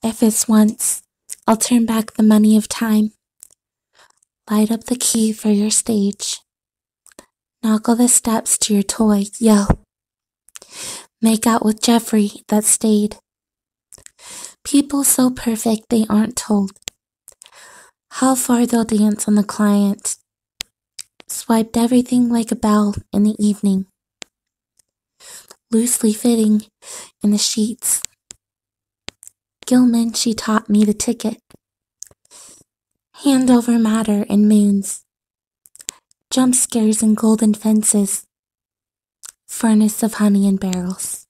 If it's once, I'll turn back the money of time. Light up the key for your stage. Knock all the steps to your toy, yo. Make out with Jeffrey that stayed. People so perfect they aren't told how far they'll dance on the client. Swiped everything like a bell in the evening. Loosely fitting in the sheets. Gillman, she taught me the ticket. Hand over matter and moons. Jump scares and golden fences. Furnace of honey and barrels.